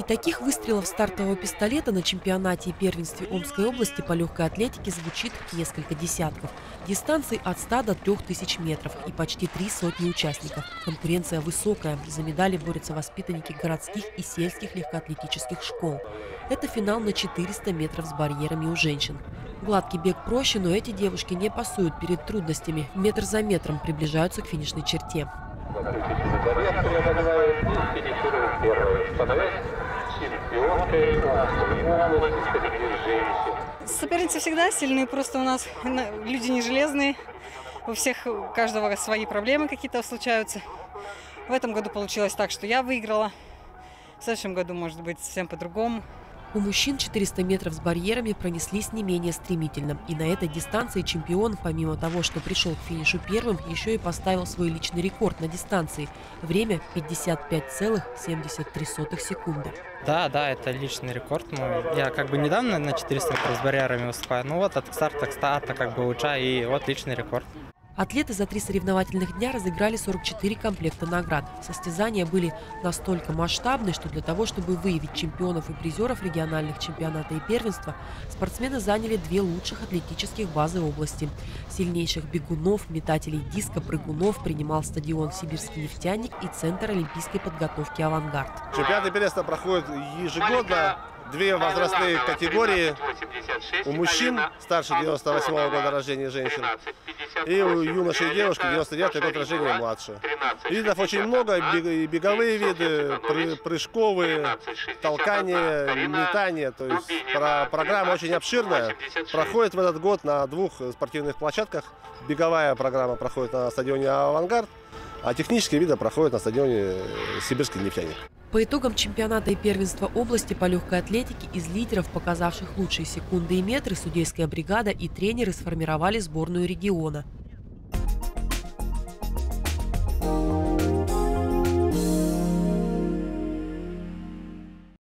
таких выстрелов стартового пистолета на чемпионате и первенстве Омской области по легкой атлетике звучит несколько десятков. Дистанции от 100 до 3000 метров и почти 300 участников. Конкуренция высокая. За медали борются воспитанники городских и сельских легкоатлетических школ. Это финал на 400 метров с барьерами у женщин. Гладкий бег проще, но эти девушки не пасуют перед трудностями. Метр за метром приближаются к финишной черте. Соперницы всегда сильные, просто у нас люди не железные. У всех, у каждого свои проблемы какие-то случаются. В этом году получилось так, что я выиграла. В следующем году, может быть, совсем по-другому. У мужчин 400 метров с барьерами пронеслись не менее стремительно. И на этой дистанции чемпион, помимо того, что пришел к финишу первым, еще и поставил свой личный рекорд на дистанции. Время 55,73 секунды. Да, это личный рекорд мой. Я недавно на 400 метров с барьерами выступаю. Ну вот от старта к старту улучшаю, и вот личный рекорд. Атлеты за 3 соревновательных дня разыграли 44 комплекта наград. Состязания были настолько масштабны, что для того, чтобы выявить чемпионов и призеров региональных чемпионата и первенства, спортсмены заняли 2 лучших атлетических базы области. Сильнейших бегунов, метателей диска, прыгунов принимал стадион «Сибирский нефтяник» и Центр олимпийской подготовки «Авангард». Чемпионаты первенства проходят ежегодно. 2 возрастные категории у мужчин старше 98-го года рождения женщин и у юношей и девушки 99-й год рождения младше. Видов очень много, и беговые виды, прыжковые, толкание, метание. То есть программа очень обширная. Проходит в этот год на 2 спортивных площадках. Беговая программа проходит на стадионе «Авангард», а технические виды проходят на стадионе «Сибирский нефтяник». По итогам чемпионата и первенства области по легкой атлетике из лидеров, показавших лучшие секунды и метры, судейская бригада и тренеры сформировали сборную региона.